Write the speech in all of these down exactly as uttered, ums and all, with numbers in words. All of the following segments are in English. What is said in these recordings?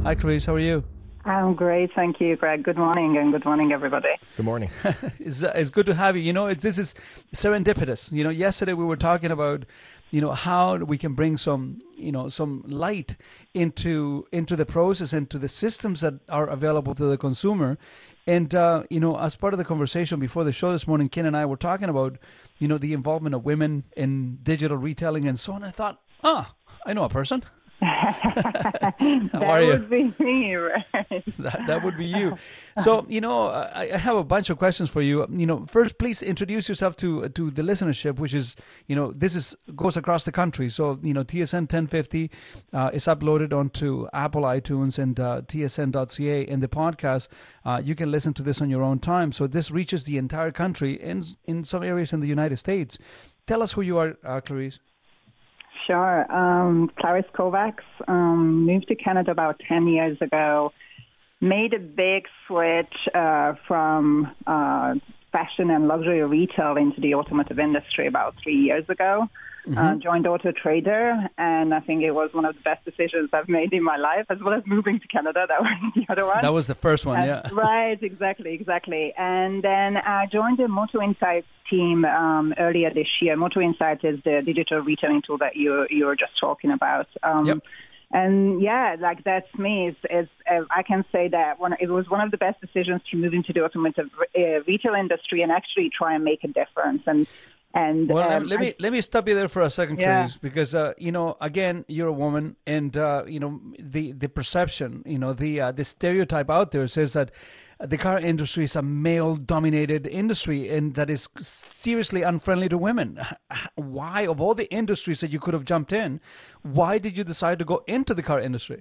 Hi, Klaris. How are you? I'm great, thank you, Greg. Good morning, and good morning, everybody. Good morning. it's, uh, it's good to have you. You know, it's, this is serendipitous. You know, yesterday we were talking about, you know, how we can bring some, you know, some light into into the process, into the systems that are available to the consumer. And, uh, you know, as part of the conversation before the show this morning, Ken and I were talking about, you know, the involvement of women in digital retailing and so on. I thought, ah, I know a person. that are you? would be me, right? That, that would be you. So, you know, I, I have a bunch of questions for you. You know, first, please introduce yourself to to the listenership, which is, you know, this is goes across the country. So, you know, T S N ten fifty uh, is uploaded onto Apple iTunes and uh, T S N dot C A. And the podcast, uh, you can listen to this on your own time. So this reaches the entire country and in some areas in the United States. Tell us who you are, uh, Klaris. Sure. Um, Klaris Kovacs um, moved to Canada about ten years ago, made a big switch uh, from uh, fashion and luxury retail into the automotive industry about three years ago. Mm-hmm. Uh, joined Auto Trader, and I think it was one of the best decisions I've made in my life, as well as moving to Canada. That was the other one. That was the first one, uh, yeah. Right, exactly, exactly. And then I joined the Motoinsght team um, earlier this year. Motoinsght is the digital retailing tool that you you were just talking about. Um, yep. And yeah, like that's me. It's, it's, uh, I can say that one, it was one of the best decisions to move into the automotive uh, retail industry and actually try and make a difference. And And, well, um, let me let me stop you there for a second, yeah. Klaris, because uh, you know, again, you're a woman, and uh, you know the the perception, you know, the uh, the stereotype out there says that the car industry is a male-dominated industry, and that is seriously unfriendly to women. Why, of all the industries that you could have jumped in, why did you decide to go into the car industry?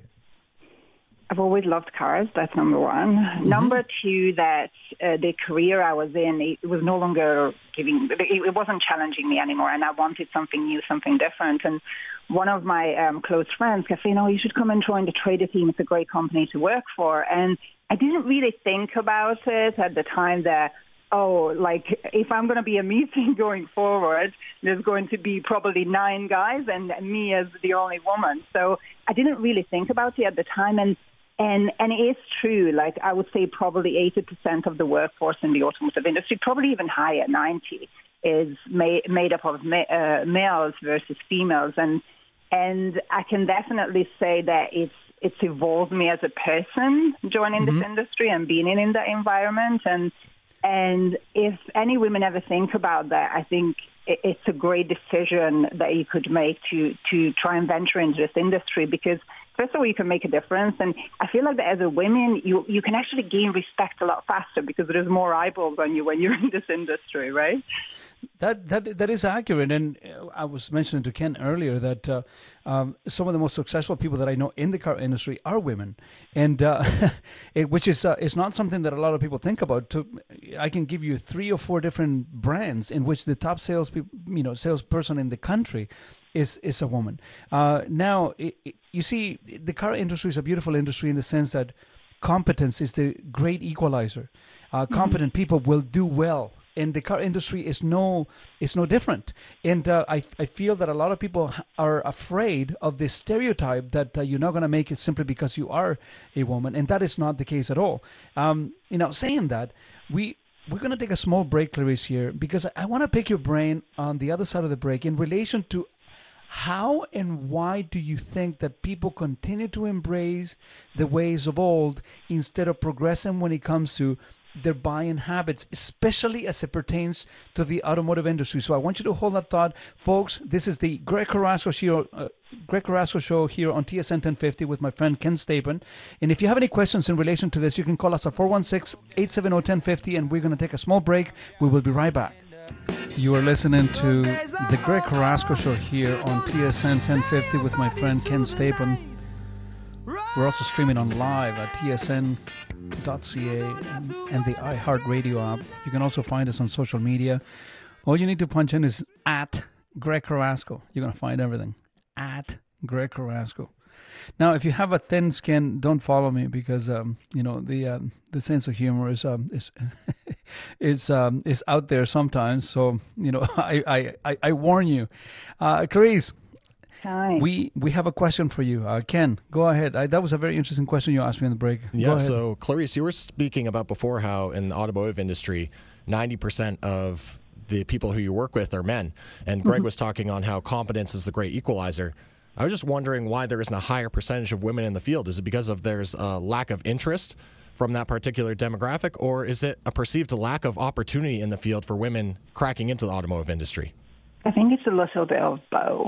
I've always loved cars. That's number one. Mm-hmm. Number two, that uh, the career I was in, it was no longer giving, it wasn't challenging me anymore, and I wanted something new, something different. And one of my um, close friends kept saying, "Oh, you should come and join the Trader team. It's a great company to work for." And I didn't really think about it at the time that, oh, like if I'm going to be a meeting going forward, there's going to be probably nine guys and me as the only woman. So I didn't really think about it at the time. And And and it is true, like I would say probably eighty percent of the workforce in the automotive industry, probably even higher, ninety, is made, made up of ma- uh, males versus females. And and I can definitely say that it's it's evolved me as a person joining mm-hmm. this industry and being in, in that environment. And and if any women ever think about that, I think it's a great decision that you could make to, to try and venture into this industry, because first of all, you can make a difference. And I feel like that as a woman, you, you can actually gain respect a lot faster because there's more eyeballs on you when you're in this industry, right? That that that is accurate. And I was mentioning to Ken earlier that uh, um, some of the most successful people that I know in the car industry are women, and uh, it, which is uh, is not something that a lot of people think about. To, I can give you three or four different brands in which the top sales you know salesperson in the country is is a woman. Uh, now, it, it, you see, the car industry is a beautiful industry in the sense that competence is the great equalizer. Uh, competent mm-hmm. people will do well. And the car industry is no is no different. And uh, I, I feel that a lot of people are afraid of this stereotype that uh, you're not going to make it simply because you are a woman. And that is not the case at all. Um, you know, saying that, we, we're going to take a small break, Klaris, here, because I, I want to pick your brain on the other side of the break in relation to how and why do you think that people continue to embrace the ways of old instead of progressing when it comes to their buying habits, especially as it pertains to the automotive industry? So I want you to hold that thought. Folks, this is the Greg Carrasco Show, uh, Greg Carrasco Show here on T S N ten fifty with my friend Ken Stapon. And if you have any questions in relation to this, you can call us at four one six, eight seven zero, one zero five zero, and we're going to take a small break. We will be right back. You are listening to the Greg Carrasco Show here on T S N ten fifty with my friend Ken Stapon. We're also streaming on live at T S N dot C A and, and the iHeartRadio app. You can also find us on social media. All you need to punch in is at Greg Carrasco. You're going to find everything. At Greg Carrasco. Now, if you have a thin skin, don't follow me because um, you know the um, the sense of humor is um, is is um, is out there sometimes. So you know, I I, I, I warn you, uh, Klaris. Hi. We we have a question for you. Uh, Ken, go ahead. I, that was a very interesting question you asked me in the break. Yeah, so Klaris, you were speaking about before how in the automotive industry, ninety percent of the people who you work with are men. And Greg mm-hmm. was talking on how competence is the great equalizer. I was just wondering why there isn't a higher percentage of women in the field. Is it because of there's a lack of interest from that particular demographic, or is it a perceived lack of opportunity in the field for women cracking into the automotive industry? I think it's a little bit of both.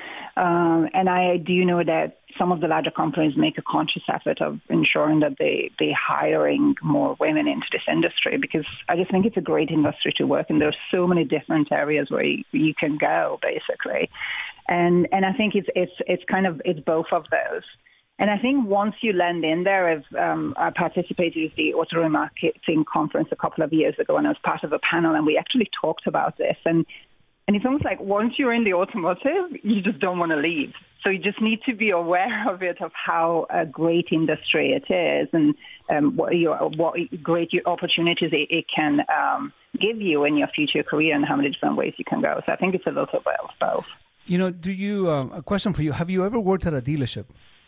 Um, and I do know that some of the larger companies make a conscious effort of ensuring that they, they're hiring more women into this industry, because I just think it's a great industry to work in. There's so many different areas where you, you can go, basically. And and I think it's it's it's kind of, it's both of those. And I think once you land in there, I've, um, I participated with the Auto Remarketing Conference a couple of years ago, and I was part of a panel, and we actually talked about this. And And it's almost like once you're in the automotive, you just don't want to leave. So you just need to be aware of it, of how a great industry it is, and um, what, your, what great opportunities it, it can um, give you in your future career, and how many different ways you can go. So I think it's a little bit of both. You know, do you, um, a question for you, have you ever worked at a dealership?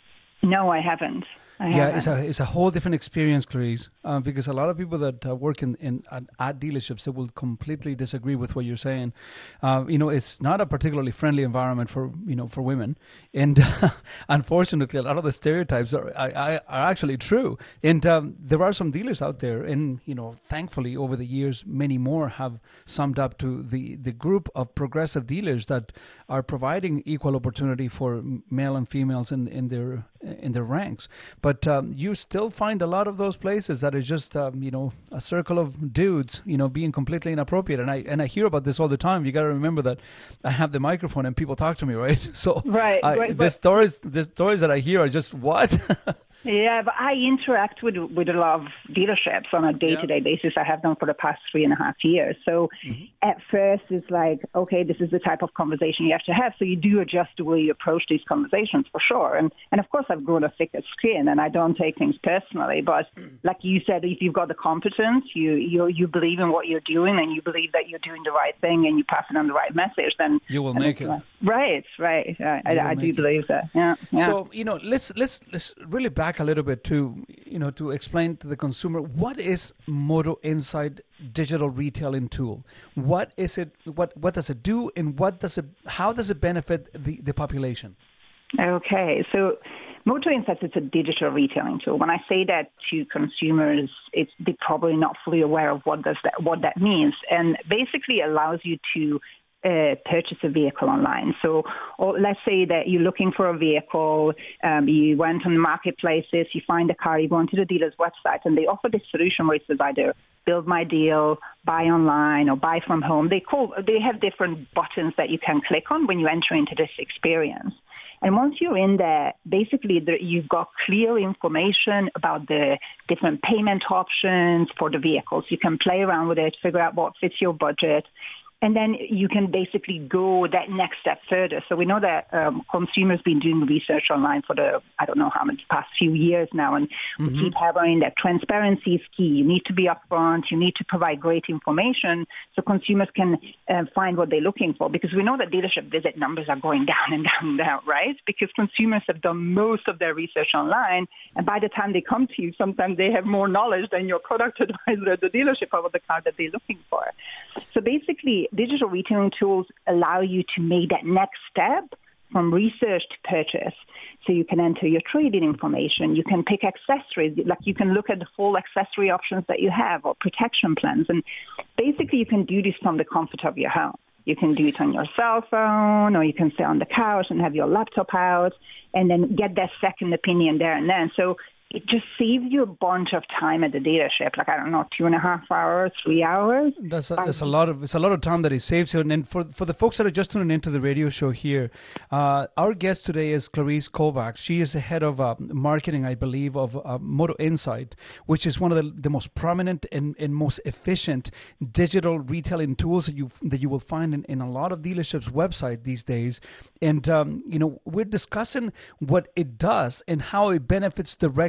No, I haven't. I yeah, haven't. it's a it's a whole different experience, Clarice, uh, because a lot of people that uh, work in, in at, at dealerships, they will completely disagree with what you're saying. Uh, you know, it's not a particularly friendly environment for you know for women, and uh, unfortunately, a lot of the stereotypes are are, are actually true. And um, there are some dealers out there, and you know, thankfully, over the years, many more have summed up to the the group of progressive dealers that are providing equal opportunity for male and females in in their in their ranks. But um, you still find a lot of those places that is just, um, you know, a circle of dudes, you know, being completely inappropriate. And I and I hear about this all the time. You got to remember that I have the microphone and people talk to me, right? So right, I, right, the stories, the stories that I hear are just what. Yeah, but I interact with with a lot of dealerships on a day-to-day yeah. basis. I have done for the past three and a half years. So mm-hmm. at first it's like, okay, this is the type of conversation you have to have. So you do adjust the way you approach these conversations for sure. And and of course I've grown a thicker skin and I don't take things personally. But like you said, if you've got the competence, you you you believe in what you're doing and you believe that you're doing the right thing and you're passing on the right message, then you will make it. Right, right. I, I, I do it. believe that. Yeah, yeah. So you know, let's let's let's really back a little bit to you know to explain to the consumer what is Motoinsght digital retailing tool. What is it? What what does it do? And what does it? How does it benefit the, the population? Okay, so Motoinsght is a digital retailing tool. When I say that to consumers, it's they're probably not fully aware of what does that what that means, and basically allows you to Uh, purchase a vehicle online. So or let's say that you're looking for a vehicle, um, you went on the marketplaces, you find a car, you go onto the dealer's website, and they offer this solution where it says either build my deal, buy online, or buy from home. They call they have different buttons that you can click on when you enter into this experience. And once you're in there, basically the, you've got clear information about the different payment options for the vehicles. You can play around with it, figure out what fits your budget. And then you can basically go that next step further. So we know that um, consumers been doing research online for the, I don't know how many, past few years now. And mm-hmm. we keep having that transparency is key. You need to be upfront. You need to provide great information so consumers can uh, find what they're looking for. Because we know that dealership visit numbers are going down and down and down, right? Because consumers have done most of their research online. And by the time they come to you, sometimes they have more knowledge than your product advisor at the dealership about the car that they're looking for. So basically, digital retailing tools allow you to make that next step from research to purchase. So you can enter your trading information. You can pick accessories. Like you can look at the full accessory options that you have or protection plans. And basically you can do this from the comfort of your home. You can do it on your cell phone, or you can sit on the couch and have your laptop out and then get that second opinion there and then. So it just saves you a bunch of time at the dealership, like, I don't know, two and a half hours, three hours. That's a, that's a lot of, it's a lot of time that it saves you. And then for, for the folks that are just tuning into the radio show here, uh, our guest today is Klaris Kovacs. She is the head of uh, marketing, I believe, of uh, Motoinsght, which is one of the, the most prominent and, and most efficient digital retailing tools that you that you will find in, in a lot of dealerships' website these days. And, um, you know, we're discussing what it does and how it benefits the regular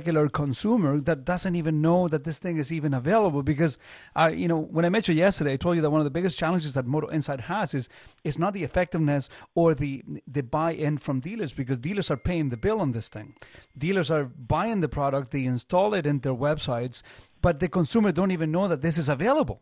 regular consumer that doesn't even know that this thing is even available. Because, uh, you know, when I met you yesterday, I told you that one of the biggest challenges that Motoinsght has is is not the effectiveness or the the buy-in from dealers, because dealers are paying the bill on this thing. Dealers are buying the product, they install it in their websites, but the consumer don't even know that this is available.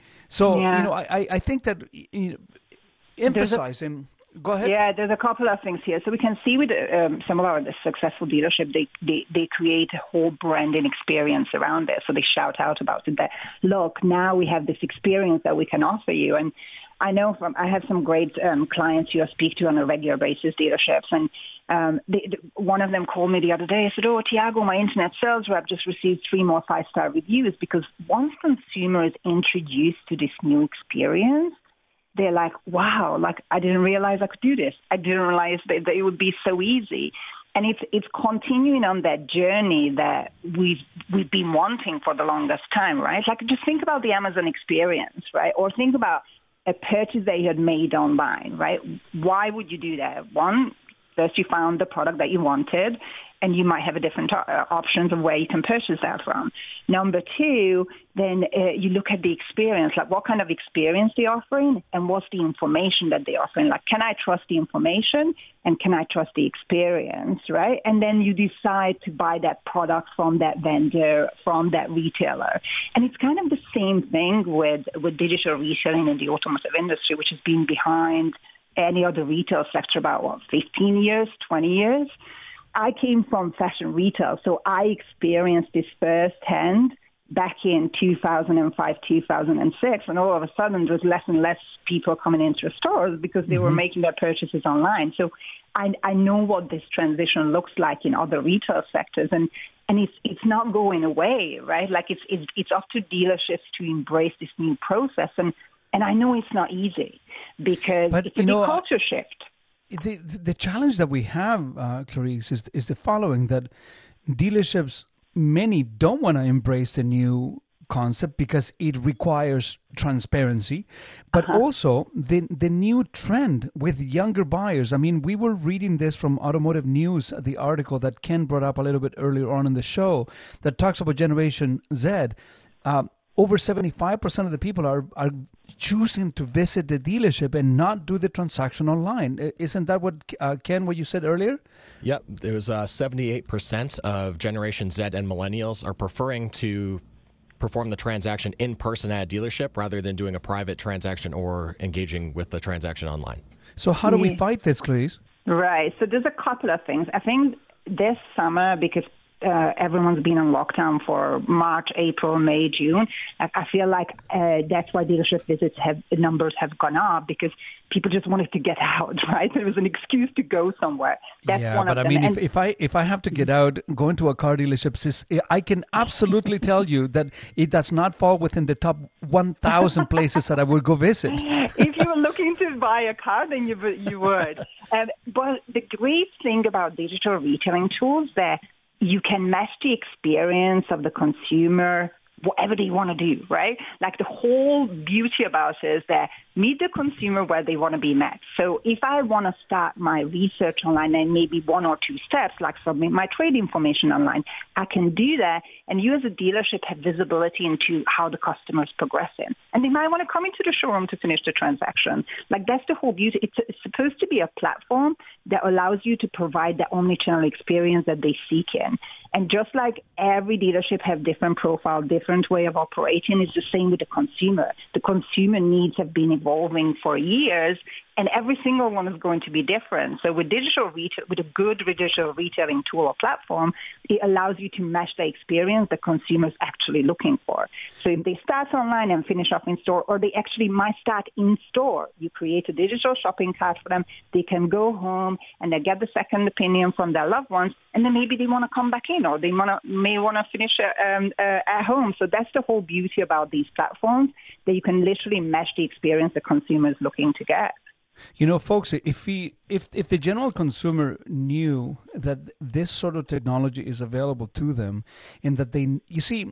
So, yeah. you know, I, I think that you know, emphasizing... Go ahead. Yeah, there's a couple of things here. So we can see with um, some of our successful dealership, they, they, they create a whole branding experience around it. So they shout out about it that, look, now we have this experience that we can offer you. And I know from, I have some great um, clients who I speak to on a regular basis, dealerships. And um, they, one of them called me the other day. I said, oh, Tiago, my internet sales rep just received three more five-star reviews, because once consumer is introduced to this new experience, they're like, wow, like I didn't realize I could do this. I didn't realize that, that it would be so easy. And it's it's continuing on that journey that we've, we've been wanting for the longest time, right? Like just think about the Amazon experience, right? Or think about a purchase that you had made online, right? Why would you do that? One, first you found the product that you wanted, and you might have a different uh, options of where you can purchase that from. Number two, then uh, you look at the experience, like what kind of experience they're offering and what's the information that they're offering. Like, can I trust the information and can I trust the experience, right? And then you decide to buy that product from that vendor, from that retailer. And it's kind of the same thing with, with digital retailing in the automotive industry, which has been behind any other retail sector about, what, fifteen years, twenty years? I came from fashion retail, so I experienced this firsthand back in two thousand five, two thousand six, and all of a sudden there was less and less people coming into the stores because they mm-hmm. were making their purchases online. So I, I know what this transition looks like in other retail sectors, and, and it's it's not going away, right? Like it's it's, it's up to dealerships to embrace this new process, and, and I know it's not easy because but, it's a know, culture shift. The, the challenge that we have, uh, Klaris, is, is the following, that dealerships, many don't want to embrace the new concept because it requires transparency, but uh-huh. also the the new trend with younger buyers. I mean, we were reading this from Automotive News, the article that Ken brought up a little bit earlier on in the show that talks about Generation Z. Uh, over seventy-five percent of the people are, are choosing to visit the dealership and not do the transaction online. Isn't that what, uh, Ken, what you said earlier? Yep. It was uh, seventy-eight percent of Generation Z and millennials are preferring to perform the transaction in person at a dealership rather than doing a private transaction or engaging with the transaction online. So how do we fight this, Klaris? Right. So there's a couple of things. I think this summer, because Uh, everyone's been on lockdown for March, April, May, June. I, I feel like uh, that's why dealership visits have numbers have gone up, because people just wanted to get out, right? There was an excuse to go somewhere. That's yeah, one but of I them. mean, if, if I if I have to get out, going to a car dealership, I can absolutely tell you that it does not fall within the top one thousand places that I would go visit. If you were looking to buy a car, then you you would. Um, but the great thing about digital retailing tools that you can match the experience of the consumer, whatever they want to do, right? Like the whole beauty about it is that meet the consumer where they want to be met. So if I want to start my research online and maybe one or two steps, like submit my trade information online, I can do that. And you as a dealership have visibility into how the customer is progressing. And they might want to come into the showroom to finish the transaction. Like that's the whole beauty. It's, it's supposed to be a platform that allows you to provide the omnichannel experience that they seek in. And just like every dealership have different profile, different way of operating, it's the same with the consumer. The consumer needs have been evolving for years, and every single one is going to be different. So with digital retail, with a good digital retailing tool or platform, it allows you to match the experience the consumer is actually looking for. So if they start online and finish off in store, or they actually might start in store, you create a digital shopping cart for them. They can go home and they get the second opinion from their loved ones, and then maybe they want to come back in, or they wanna, may want to finish uh, um, uh, at home. So that's the whole beauty about these platforms, that you can literally match the experience the consumer is looking to get. You know, folks, if we, if if the general consumer knew that this sort of technology is available to them, and that they, you see,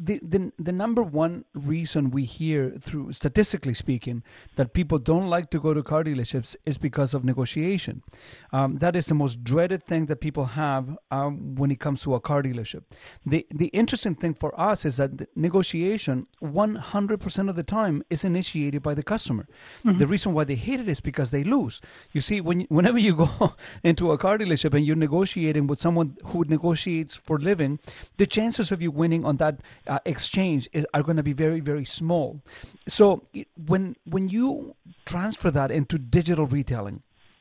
the, the the number one reason we hear, through statistically speaking, that people don't like to go to car dealerships is because of negotiation. Um, that is the most dreaded thing that people have um, when it comes to a car dealership. The the interesting thing for us is that the negotiation one hundred percent of the time is initiated by the customer. Mm-hmm. The reason why they hate it is because they lose. You see, when whenever you go into a car dealership and you're negotiating with someone who negotiates for a living, the chances of you winning on that uh, exchange is, are going to be very, very small. So when when you transfer that into digital retailing,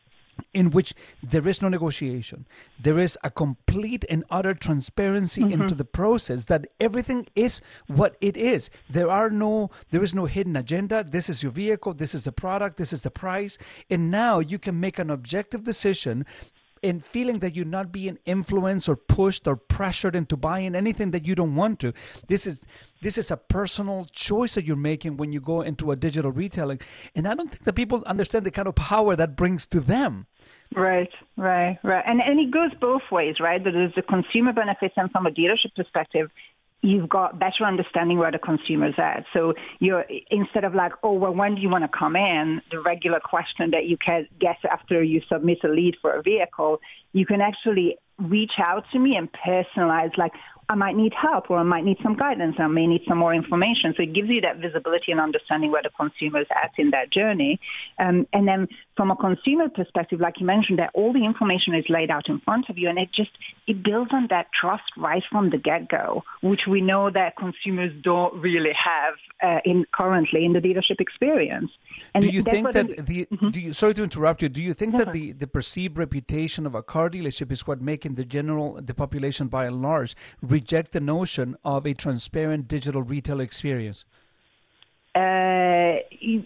in which there is no negotiation, there is a complete and utter transparency mm-hmm. into the process, that everything is what it is. There are no, there is no hidden agenda. This is your vehicle. This is the product. This is the price. And now you can make an objective decision in feeling that you're not being influenced or pushed or pressured into buying anything that you don't want to. This is this is a personal choice that you're making when you go into a digital retailing. And I don't think that people understand the kind of power that brings to them. Right, right, right. And and it goes both ways, right? There's the consumer benefits, and from a dealership perspective, you've got better understanding where the consumer's at. So you're, instead of like, oh, well, when do you want to come in? The regular question that you can get after you submit a lead for a vehicle, you can actually reach out to me and personalize, like, I might need help, or I might need some guidance, I may need some more information. So it gives you that visibility and understanding where the consumer is at in that journey. Um, and then from a consumer perspective, like you mentioned, that all the information is laid out in front of you, and it just, it builds on that trust right from the get-go, which we know that consumers don't really have uh, in currently in the dealership experience. And do you think that it, the, mm-hmm. do you, sorry to interrupt you, do you think Never. that the, the perceived reputation of a car dealership is what making the general, the population by and large, reject the notion of a transparent digital retail experience? Uh,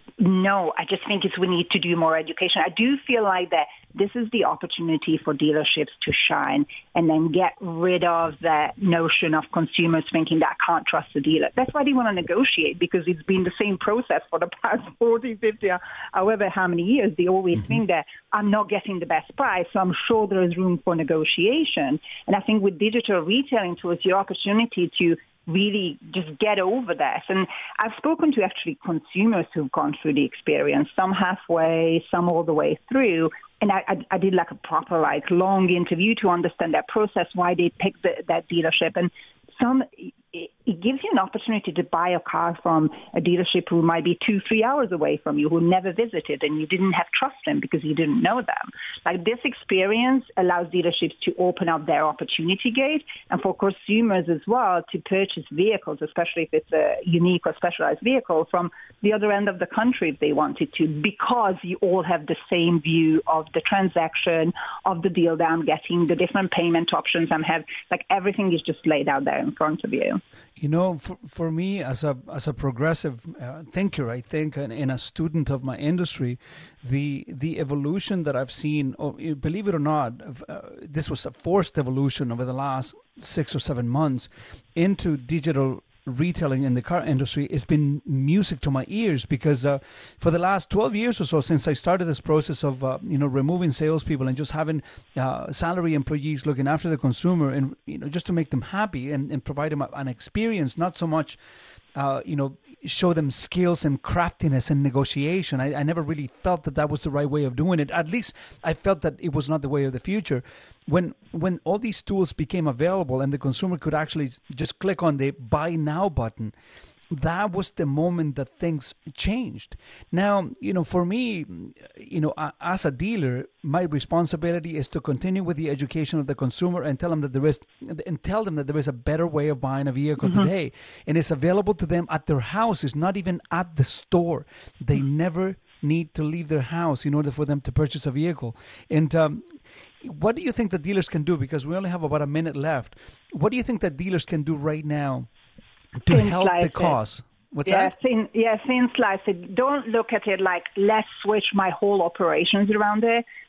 no, I just think it's we need to do more education. I do feel like that this is the opportunity for dealerships to shine and then get rid of that notion of consumers thinking that I can't trust the dealer. That's why they want to negotiate, because it's been the same process for the past forty, fifty, however how many years. They always mm-hmm. think that I'm not getting the best price, so I'm sure there is room for negotiation. And I think with digital retailing tools, your opportunity to really just get over that. And I've spoken to actually consumers who've gone through the experience, some halfway, some all the way through. And I, I, I did like a proper, like long interview to understand that process, why they picked the, that dealership. And some, it, it gives you an opportunity to buy a car from a dealership who might be two, three hours away from you, who never visited, and you didn't have trust them because you didn't know them. Like, this experience allows dealerships to open up their opportunity gate, and for consumers as well to purchase vehicles, especially if it's a unique or specialized vehicle, from the other end of the country if they wanted to, because you all have the same view of the transaction, of the deal that I'm getting, the different payment options I'm having. Like, everything is just laid out there in front of you. You know, for, for me, as a as a progressive uh, thinker, I think, and, and a student of my industry, the the evolution that I've seen, oh, believe it or not, uh, this was a forced evolution over the last six or seven months into digital retailing in the car industry. Has been music to my ears, because uh, for the last twelve years or so, since I started this process of uh, you know removing salespeople and just having uh, salary employees looking after the consumer, and you know just to make them happy and, and provide them an experience, not so much uh, you know show them skills and craftiness and negotiation. I, I never really felt that that was the right way of doing it. At least I felt that it was not the way of the future. When when all these tools became available and the consumer could actually just click on the buy now button, that was the moment that things changed. Now, you know, for me, you know, as a dealer, my responsibility is to continue with the education of the consumer and tell them that there is, and tell them that there is a better way of buying a vehicle mm-hmm. today, and it's available to them at their house. It's not even at the store. They mm-hmm. never need to leave their house in order for them to purchase a vehicle. And um, what do you think that dealers can do? Because we only have about a minute left. What do you think that dealers can do right now to Things help like the cause? What's yeah, that? Thin, yeah, things like it. Don't look at it like, let's switch my whole operations around there.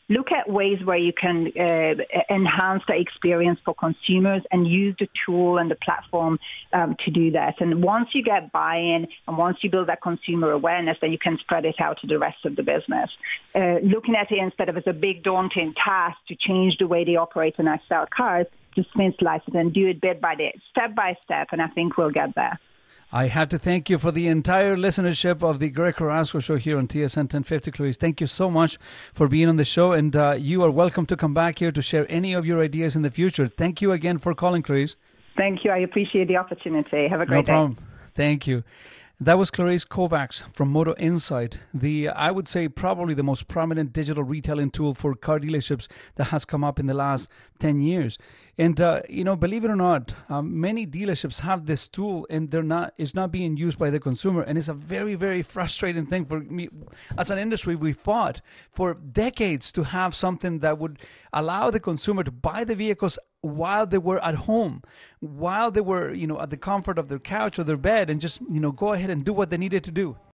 look at ways where you can uh, enhance the experience for consumers and use the tool and the platform um, to do that. And once you get buy-in and once you build that consumer awareness, then you can spread it out to the rest of the business. Uh, looking at it instead of as a big daunting task to change the way they operate and sell cars, just slice it and do it bit by bit, step by step, and I think we'll get there. I have to thank you for the entire listenership of the Greg Carrasco Show here on T S N ten fifty, Clarice. Thank you so much for being on the show, and uh, you are welcome to come back here to share any of your ideas in the future. Thank you again for calling, Clarice. Thank you. I appreciate the opportunity. Have a great day. No problem. Thank you. That was Klaris Kovacs from Motoinsght, the I would say probably the most prominent digital retailing tool for car dealerships that has come up in the last ten years. And uh, you know, believe it or not, um, many dealerships have this tool, and they're not. It's not being used by the consumer, and it's a very, very frustrating thing for me. As an industry, we fought for decades to have something that would allow the consumer to buy the vehicles while they were at home, while they were, you know, at the comfort of their couch or their bed, and just, you know, go ahead and do what they needed to do.